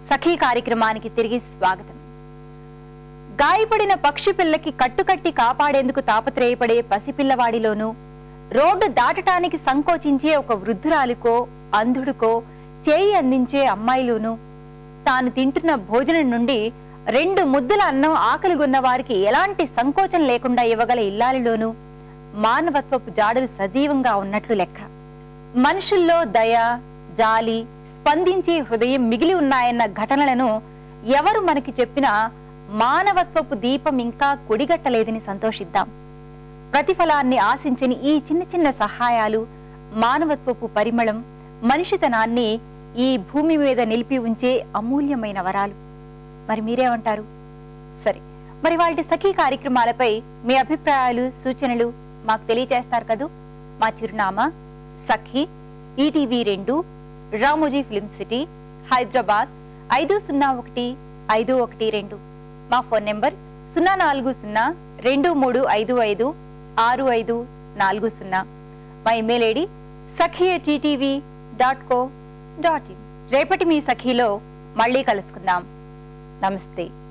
సఖీ కార్యక్రమానికి తిరిగి స్వాగతం. గాయపడిన పక్షి పిల్లకి కట్టుకట్టి కాపాడేందుకు తాపత్రయపడే పసిపిల్లవాడిలోనూ, రోడ్డు దాటటానికి సంకోచించే ఒక వృద్ధురాలికో అంధుడికో చేయి అందించే అమ్మాయిలోనూ, తాను తింటున్న భోజనం నుండి 2 ముద్దల అన్నం ఆకలిగొన్న వారికి ఎలాంటి సంకోచం లేకుండా ఇవ్వగల ఇల్లాలిలోనూ మానవత్వపు జాడలు సజీవంగా ఉన్నట్లు లెక్క. మనుషుల్లో దయ, జాలి, స్పందించే హృదయం మిగిలి ఉన్నాయన్న ఘటనలను ఎవరు మనకి చెప్పినా మానవత్వపు దీపం ఇంకా కొడిగట్టలేదని సంతోషిద్దాం. ప్రతిఫలాన్ని ఆశించని ఈ చిన్న చిన్న సహాయాలు, మానవత్వపు పరిమళం మనిషితనాన్ని ఈ భూమి మీద నిలిపి ఉంచే అమూల్యమైన వరాలు. మరి మీరేమంటారు? సరే, మరి వాటి సఖీ కార్యక్రమాలపై మీ అభిప్రాయాలు, సూచనలు మాకు తెలియజేస్తారు కదూ. మా చిరునామా సఖీ, ETV 2, Ramoji film city, Hyderabad 501512. మా ఫోన్ నెంబర్ 04023556540. మా ఇమెయిల్ ఐడి sakhi@ttv.co.in. రేపటి మీ సఖీలో మళ్ళీ కలుసుకుందాం. నమస్తే.